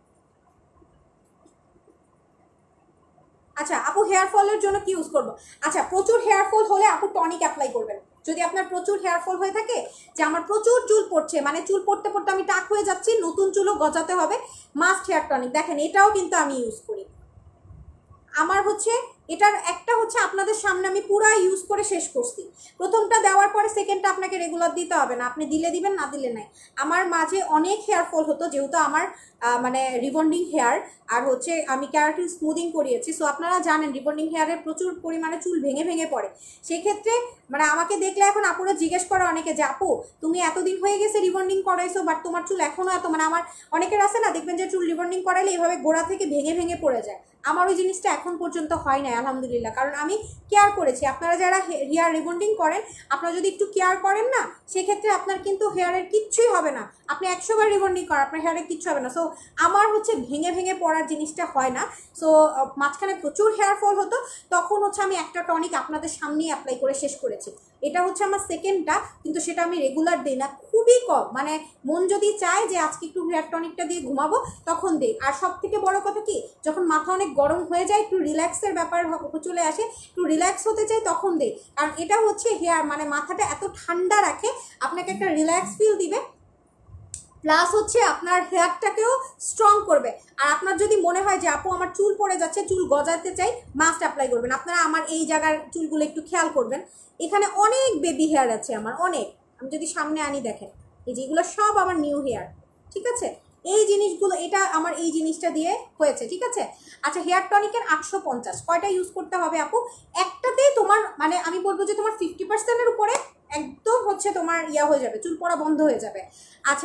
আচ্ছা আপু হেয়ার ফলের জন্য কি ইউজ করবো? আচ্ছা, প্রচুর হেয়ার ফল হলে আপু টনিক অ্যাপ্লাই করবেন। যদি আপনার প্রচুর হেয়ার ফল হয়ে থাকে, যে আমার প্রচুর চুল পড়ছে, মানে চুল পড়তে পড়তে আমি টাক হয়ে যাচ্ছি, নতুন চুলও গজাতে হবে, মাস্ট হেয়ার টনিক। দেখেন এটাও কিন্তু আমি ইউজ করি। আমার হচ্ছে এটার একটা হচ্ছে আপনাদের সামনে আমি পুরো ইউজ করে শেষ করছি। প্রথমটা দেওয়ার পরে সেকেন্ডটা আপনাকে রেগুলার দিতে হবে না, আপনি দিলে দিবেন না দিলে নাই। আমার মাঝে অনেক হেয়ার ফল হতো, যেহেতু আমার মানে রিবন্ডিং হেয়ার, আর হচ্ছে আমি ক্যারাটিন স্মুদিং করিয়েছি। সো আপনারা জানেন রিবন্ডিং হেয়ারে প্রচুর পরিমাণে চুল ভেঙে ভেঙে পড়ে। সেক্ষেত্রে মানে আমাকে দেখলে এখন আপুরা জিজ্ঞেস করে অনেকে যে আপু তুমি এতদিন হয়ে গেছে রিবন্ডিং করাইছো, বাট তোমার চুল এখনও এত, মানে আমার অনেকের আছে না, দেখবেন যে চুল রিবন্ডিং করাইলে এভাবে গোড়া থেকে ভেঙে ভেঙে পড়ে যায়। আমার ওই জিনিসটা এখন পর্যন্ত হয় না আলহামদুলিল্লাহ, কারণ আমি কেয়ার করেছি। আপনারা যারা হেয়ার রিবন্ডিং করেন, আপনারা যদি একটু কেয়ার করেন না, সেক্ষেত্রে আপনার কিন্তু হেয়ারের কিচ্ছুই হবে না। আপনি 100 বার রিবন্ডিং করেন, আপনার হেয়ারের কিচ্ছু হবে না। সো আমার হচ্ছে ভেঙে ভেঙে পড়ার জিনিসটা হয় না। সো মাঝখানে প্রচুর হেয়ার ফল হতো, তখন হচ্ছে আমি একটা টনিক আপনাদের সামনেই অ্যাপ্লাই করে শেষ করেছি। এটা হচ্ছে আমার সেকেন্ডটা, কিন্তু সেটা আমি রেগুলার দিই না, খুবই কম। মানে মন যদি চায় যে আজকে একটু হেয়ার টনিকটা দিয়ে ঘুমাবো তখন দিই। আর সব থেকে বড় কথা কি, যখন মাথা অনেক গরম হয়ে যায়, একটু রিল্যাক্সের ব্যাপার চলে আসে, একটু রিল্যাক্স হতে চাই তখন দিই। কারণ এটা হচ্ছে হেয়ার মানে মাথাটা এত ঠান্ডা রাখে, আপনাকে একটা রিল্যাক্স ফিল দিবে, প্লাস হচ্ছে আপনার হেয়ারটাকেও স্ট্রং করবে। আর আপনার যদি মনে হয় যে আপু আমার চুল পড়ে যাচ্ছে, চুল গজাতে চাই, মাস্ট অ্যাপ্লাই করবেন। আপনারা আমার এই জায়গার চুলগুলো একটু খেয়াল করবেন, এখানে অনেক বেবি হেয়ার আছে আমার, অনেক। আমি যদি সামনে আনি দেখেন, এই যেগুলো সব আমার নিউ হেয়ার, ঠিক আছে? এই জিনিসগুলো, এটা আমার এই জিনিসটা দিয়ে হয়েছে, ঠিক আছে? আচ্ছা, হেয়ার টনিকের 850 কয়টা ইউজ করতে হবে আপু? একটাতেই তোমার মানে আমি বলবো যে তোমার 50%-এর উপরে একদম হচ্ছে তোমার হয়ে যাবে, চুল পড়া বন্ধ হয়ে যাবে। আচ্ছা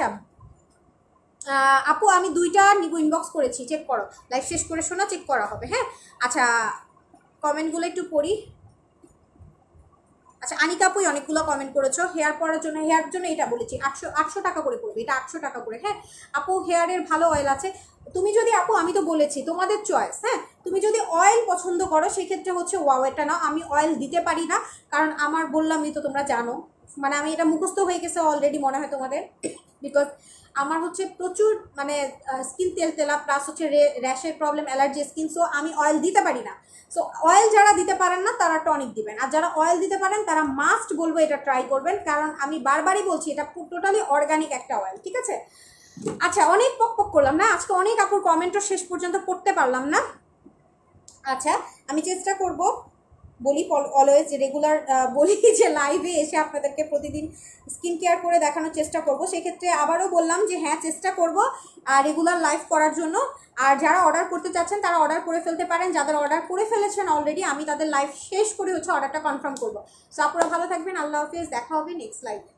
আপু আমি 2টা নিব, ইনবক্স করেছি, চেক করো, লাইভ শেষ করে শোনা, চেক করা হবে। হ্যাঁ আচ্ছা, কমেন্টগুলো একটু পড়ি। আচ্ছা, আনিকা আপুই অনেকগুলো কমেন্ট করেছো। হেয়ার পড়ার জন্য, হেয়ার জন্য এটা বলেছি 800 টাকা করে পড়বে, এটা 800 টাকা করে। হ্যাঁ আপু, হেয়ারের ভালো অয়েল আছে। তুমি যদি আপু, আমি তো বলেছি তোমাদের চয়েস, হ্যাঁ তুমি যদি অয়েল পছন্দ করো সেক্ষেত্রে হচ্ছে ওয়াও এটা নাও। আমি অয়েল দিতে পারি না, কারণ আমার বললামই তো, তোমরা জানো, মানে আমি এটা মুখস্থ হয়ে গেছে অলরেডি মনে হয় তোমাদের, বিকজ আমার হচ্ছে প্রচুর মানে স্কিন তেলতেলা, প্লাস হচ্ছে র্যাশের প্রবলেম, অ্যালার্জি স্কিন। সো আমি অয়েল দিতে পারি না। সো অয়েল যারা দিতে পারেন না তারা টনিক দিবেন, আর যারা অয়েল দিতে পারেন তারা মাস্ট বলবো এটা ট্রাই করবেন, কারণ আমি বারবারই বলছি এটা টোটালি অর্গানিক একটা অয়েল, ঠিক আছে? আচ্ছা, অনেক পক করলাম না আজকে, অনেক আপুর কমেন্টও শেষ পর্যন্ত পড়তে পারলাম না। আচ্ছা, আমি চেষ্টা করব, বলি অলওয়েজ রেগুলার বলি যে লাইভে এসে আপনাদেরকে প্রতিদিন স্কিন কেয়ার করে দেখানোর চেষ্টা করব। সেক্ষেত্রে আবারও বললাম যে হ্যাঁ চেষ্টা করব রেগুলার লাইভ করার জন্য। আর যারা অর্ডার করতে চাচ্ছেন তারা অর্ডার করে ফেলতে পারেন, যাদের অর্ডার করে ফেলেছেন অলরেডি আমি তাদের লাইভ শেষ করে হচ্ছে অর্ডারটা কনফার্ম করবো। সো আপনারা ভালো থাকবেন, আল্লাহ হাফিজ, দেখা হবে নেক্সট লাইভে।